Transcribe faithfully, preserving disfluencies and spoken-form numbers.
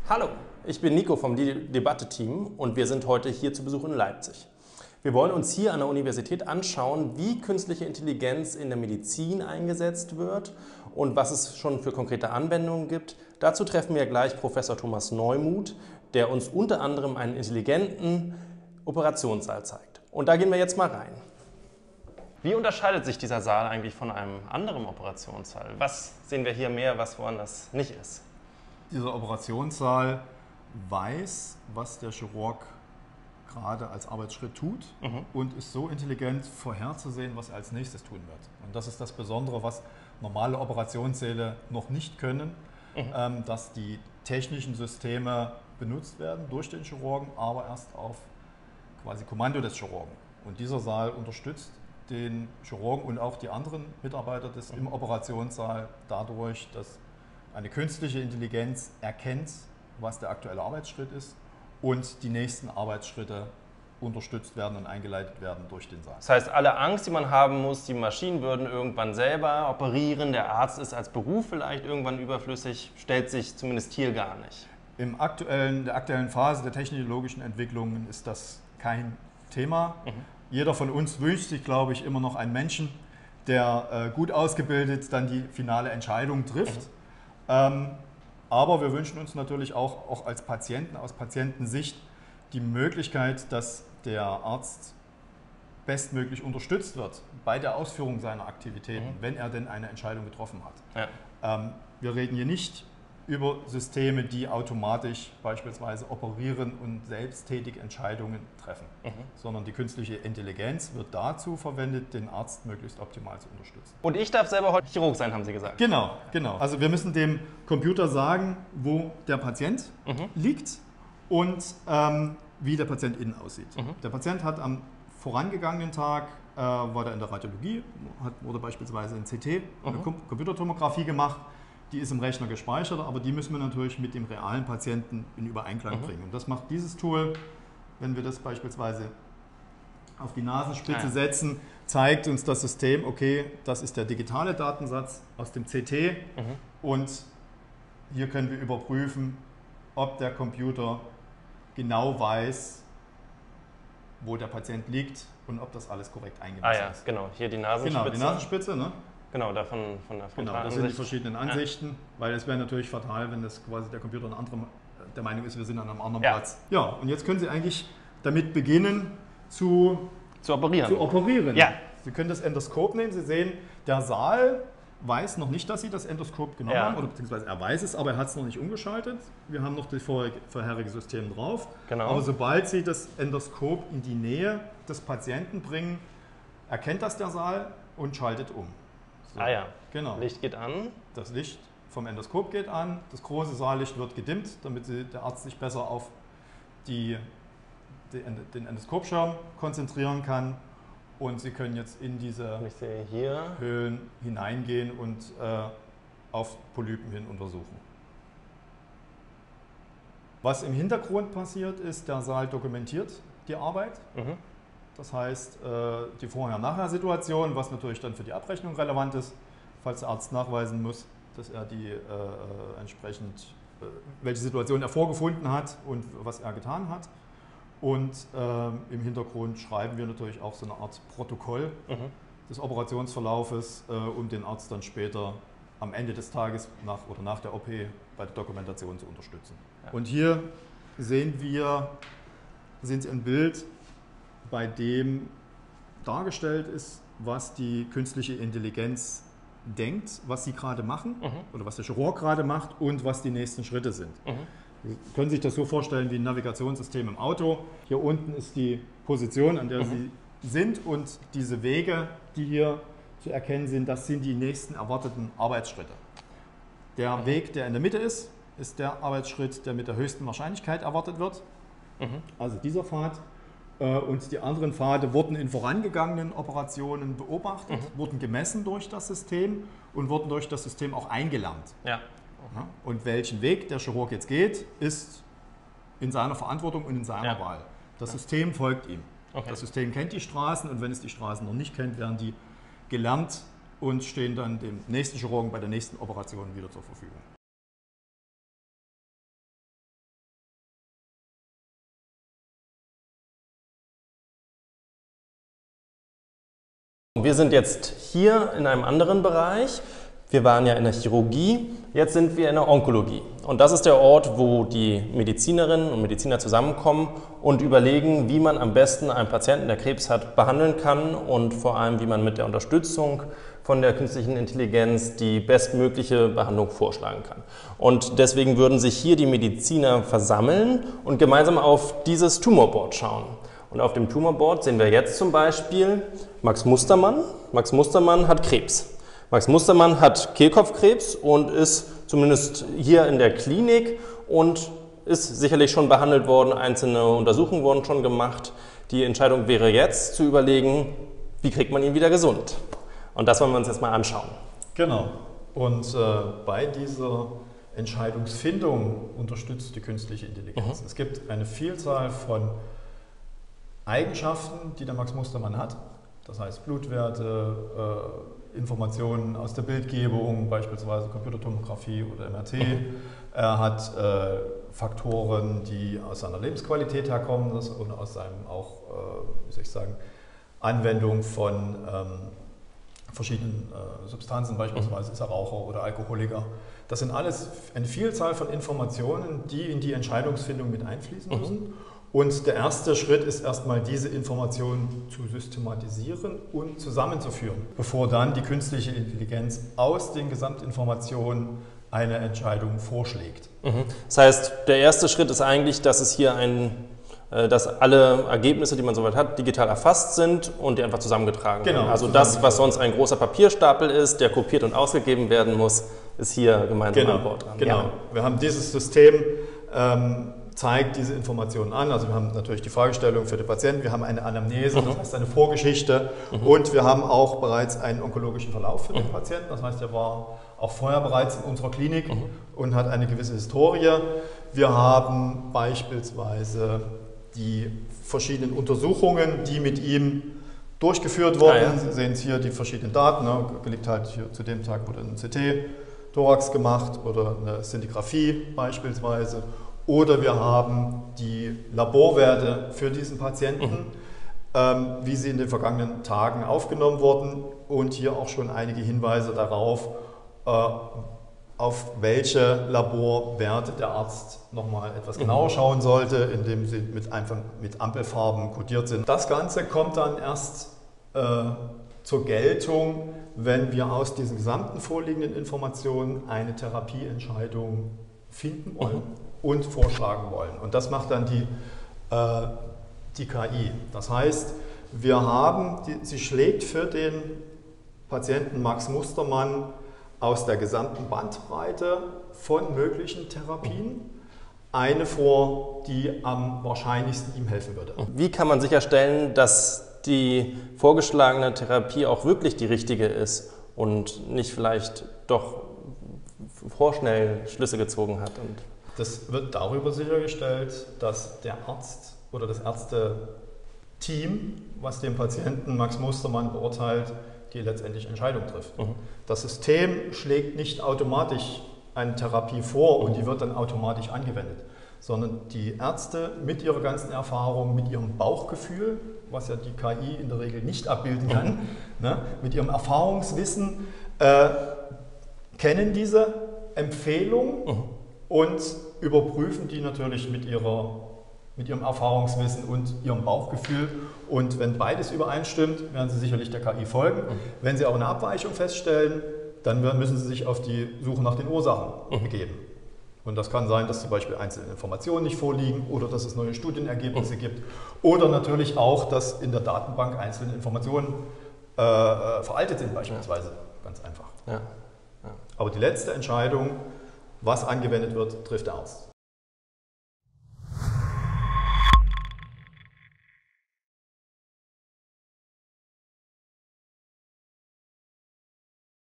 Hallo, ich bin Nico vom Debatte-Team und wir sind heute hier zu Besuch in Leipzig. Wir wollen uns hier an der Universität anschauen, wie künstliche Intelligenz in der Medizin eingesetzt wird und was es schon für konkrete Anwendungen gibt. Dazu treffen wir gleich Professor Thomas Neumuth, der uns unter anderem einen intelligenten Operationssaal zeigt. Und da gehen wir jetzt mal rein. Wie unterscheidet sich dieser Saal eigentlich von einem anderen Operationssaal? Was sehen wir hier mehr, was woanders nicht ist? Dieser Operationssaal weiß, was der Chirurg gerade als Arbeitsschritt tut mhm. und ist so intelligent vorherzusehen, was er als nächstes tun wird. Und das ist das Besondere, was normale Operationssäle noch nicht können, mhm. ähm, dass die technischen Systeme benutzt werden durch den Chirurgen, aber erst auf quasi Kommando des Chirurgen. Und dieser Saal unterstützt den Chirurgen und auch die anderen Mitarbeiter des, mhm. im Operationssaal dadurch, dass eine künstliche Intelligenz erkennt, was der aktuelle Arbeitsschritt ist und die nächsten Arbeitsschritte unterstützt werden und eingeleitet werden durch den Saal. Das heißt, alle Angst, die man haben muss, die Maschinen würden irgendwann selber operieren, der Arzt ist als Beruf vielleicht irgendwann überflüssig, stellt sich zumindest hier gar nicht. Im aktuellen, der aktuellen Phase der technologischen Entwicklungen ist das kein Thema. Mhm. Jeder von uns wünscht sich, glaube ich, immer noch einen Menschen, der äh, gut ausgebildet dann die finale Entscheidung trifft. Mhm. Ähm, aber wir wünschen uns natürlich auch, auch als Patienten, aus Patientensicht, die Möglichkeit, dass der Arzt bestmöglich unterstützt wird bei der Ausführung seiner Aktivitäten, mhm. wenn er denn eine Entscheidung getroffen hat. Ja. Ähm, wir reden hier nicht über Systeme, die automatisch beispielsweise operieren und selbsttätig Entscheidungen treffen, mhm. sondern die künstliche Intelligenz wird dazu verwendet, den Arzt möglichst optimal zu unterstützen. Und ich darf selber heute Chirurg sein, haben Sie gesagt? Genau, genau. Also wir müssen dem Computer sagen, wo der Patient mhm. liegt und ähm, wie der Patient innen aussieht. Mhm. Der Patient hat am vorangegangenen Tag, äh, war der in der Radiologie, hat, wurde beispielsweise in C T, eine mhm. Computertomographie gemacht. Die ist im Rechner gespeichert, aber die müssen wir natürlich mit dem realen Patienten in Übereinklang mhm. bringen. Und das macht dieses Tool, wenn wir das beispielsweise auf die Nasenspitze ja. setzen, zeigt uns das System, okay, das ist der digitale Datensatz aus dem C T mhm. und hier können wir überprüfen, ob der Computer genau weiß, wo der Patient liegt und ob das alles korrekt eingemessen ah, ja, ist. Genau, hier die Nasenspitze. Genau, die Nasenspitze, ne? Genau, davon von der Genau, das sind die verschiedenen Ansichten, ja. weil es wäre natürlich fatal, wenn das quasi der Computer ein anderer, der Meinung ist, wir sind an einem anderen ja. Platz. Ja, und jetzt können Sie eigentlich damit beginnen zu, zu operieren. Zu operieren. Ja. Sie können das Endoskop nehmen, Sie sehen, der Saal weiß noch nicht, dass Sie das Endoskop genommen ja. haben, oder beziehungsweise er weiß es, aber er hat es noch nicht umgeschaltet. Wir haben noch das vorherige, vorherige System drauf. Genau. Aber sobald Sie das Endoskop in die Nähe des Patienten bringen, erkennt das der Saal und schaltet um. So. Ah ja, genau. Licht geht an. Das Licht vom Endoskop geht an, das große Saallicht wird gedimmt, damit sie, der Arzt sich besser auf die, die, den Endoskopschirm konzentrieren kann. Und Sie können jetzt in diese ich sehe hier. Höhlen hineingehen und äh, auf Polypen hin untersuchen. Was im Hintergrund passiert ist, der Saal dokumentiert die Arbeit. Mhm. Das heißt, die Vorher-Nachher-Situation, was natürlich dann für die Abrechnung relevant ist, falls der Arzt nachweisen muss, dass er die äh, entsprechend, äh, welche Situation er vorgefunden hat und was er getan hat. Und äh, im Hintergrund schreiben wir natürlich auch so eine Art Protokoll mhm. des Operationsverlaufes, äh, um den Arzt dann später am Ende des Tages nach, oder nach der O P bei der Dokumentation zu unterstützen. Ja. Und hier sehen wir, sehen Sie ein Bild, bei dem dargestellt ist, was die künstliche Intelligenz denkt, was sie gerade machen mhm. oder was der Chirurg gerade macht und was die nächsten Schritte sind. Mhm. Sie können sich das so vorstellen wie ein Navigationssystem im Auto. Hier unten ist die Position, an der mhm. Sie sind und diese Wege, die hier zu erkennen sind, das sind die nächsten erwarteten Arbeitsschritte. Der mhm. Weg, der in der Mitte ist, ist der Arbeitsschritt, der mit der höchsten Wahrscheinlichkeit erwartet wird. Mhm. Also dieser Pfad. Und die anderen Pfade wurden in vorangegangenen Operationen beobachtet, mhm. wurden gemessen durch das System und wurden durch das System auch eingelernt. Ja. Und welchen Weg der Chirurg jetzt geht, ist in seiner Verantwortung und in seiner ja. Wahl. Das ja. System folgt ihm. Okay. Das System kennt die Straßen und wenn es die Straßen noch nicht kennt, werden die gelernt und stehen dann dem nächsten Chirurgen bei der nächsten Operation wieder zur Verfügung. Wir sind jetzt hier in einem anderen Bereich. Wir waren ja in der Chirurgie, jetzt sind wir in der Onkologie. Und das ist der Ort, wo die Medizinerinnen und Mediziner zusammenkommen und überlegen, wie man am besten einen Patienten, der Krebs hat, behandeln kann und vor allem, wie man mit der Unterstützung von der künstlichen Intelligenz die bestmögliche Behandlung vorschlagen kann. Und deswegen würden sich hier die Mediziner versammeln und gemeinsam auf dieses Tumorboard schauen. Und auf dem Tumorboard sehen wir jetzt zum Beispiel Max Mustermann. Max Mustermann hat Krebs. Max Mustermann hat Kehlkopfkrebs und ist zumindest hier in der Klinik und ist sicherlich schon behandelt worden. Einzelne Untersuchungen wurden schon gemacht. Die Entscheidung wäre jetzt zu überlegen, wie kriegt man ihn wieder gesund. Und das wollen wir uns jetzt mal anschauen. Genau. Und äh, bei dieser Entscheidungsfindung unterstützt die künstliche Intelligenz. Mhm. Es gibt eine Vielzahl von Eigenschaften, die der Max Mustermann hat. Das heißt Blutwerte, äh, Informationen aus der Bildgebung, beispielsweise Computertomographie oder M R T. Mhm. Er hat äh, Faktoren, die aus seiner Lebensqualität herkommen das, und aus seinem auch, äh, wie soll ich sagen, Anwendung von ähm, verschiedenen äh, Substanzen, beispielsweise ist er Raucher oder Alkoholiker. Das sind alles eine Vielzahl von Informationen, die in die Entscheidungsfindung mit einfließen müssen. Mhm. Und der erste Schritt ist erstmal, diese Informationen zu systematisieren und zusammenzuführen, bevor dann die künstliche Intelligenz aus den Gesamtinformationen eine Entscheidung vorschlägt. Mhm. Das heißt, der erste Schritt ist eigentlich, dass es hier ein, dass alle Ergebnisse, die man soweit hat, digital erfasst sind und die einfach zusammengetragen werden. Genau, also das, was sonst ein großer Papierstapel ist, der kopiert und ausgegeben werden muss, ist hier gemeinsam genau, an Bord dran. Genau, ja. Wir haben dieses System, ähm, zeigt diese Informationen an. Also wir haben natürlich die Fragestellung für den Patienten, wir haben eine Anamnese, mhm. das heißt eine Vorgeschichte mhm. und wir haben auch bereits einen onkologischen Verlauf für den mhm. Patienten. Das heißt, er war auch vorher bereits in unserer Klinik mhm. und hat eine gewisse Historie. Wir haben beispielsweise die verschiedenen Untersuchungen, die mit ihm durchgeführt wurden. Ah, ja. Sie sehen hier die verschiedenen Daten. Ne? Liegt halt hier zu dem Tag wurde ein C T-Thorax gemacht oder eine Szintigraphie beispielsweise. Oder wir haben die Laborwerte für diesen Patienten, mhm. ähm, wie sie in den vergangenen Tagen aufgenommen wurden und hier auch schon einige Hinweise darauf, äh, auf welche Laborwerte der Arzt nochmal etwas genauer mhm. schauen sollte, indem sie mit, einfach mit Ampelfarben kodiert sind. Das Ganze kommt dann erst äh, zur Geltung, wenn wir aus diesen gesamten vorliegenden Informationen eine Therapieentscheidung finden wollen. Mhm. und vorschlagen wollen. Und das macht dann die, äh, die K I. Das heißt, wir haben, die, sie schlägt für den Patienten Max Mustermann aus der gesamten Bandbreite von möglichen Therapien eine vor, die am wahrscheinlichsten ihm helfen würde. Wie kann man sicherstellen, dass die vorgeschlagene Therapie auch wirklich die richtige ist und nicht vielleicht doch vorschnell Schlüsse gezogen hat? Und das wird darüber sichergestellt, dass der Arzt oder das Ärzteteam, was den Patienten Max Mustermann beurteilt, die letztendlich Entscheidung trifft. Mhm. Das System schlägt nicht automatisch eine Therapie vor und die wird dann automatisch angewendet, sondern die Ärzte mit ihrer ganzen Erfahrung, mit ihrem Bauchgefühl, was ja die K I in der Regel nicht abbilden kann, mhm. ne, mit ihrem Erfahrungswissen, äh, kennen diese Empfehlung mhm. und überprüfen die natürlich mit, ihrer, mit ihrem Erfahrungswissen und ihrem Bauchgefühl. Und wenn beides übereinstimmt, werden sie sicherlich der K I folgen. Mhm. Wenn sie aber eine Abweichung feststellen, dann müssen sie sich auf die Suche nach den Ursachen mhm. begeben. Und das kann sein, dass zum Beispiel einzelne Informationen nicht vorliegen oder dass es neue Studienergebnisse mhm. gibt. Oder natürlich auch, dass in der Datenbank einzelne Informationen äh, veraltet sind beispielsweise. Ja. Ganz einfach. Ja. Ja. Aber die letzte Entscheidung, was angewendet wird, trifft der Arzt.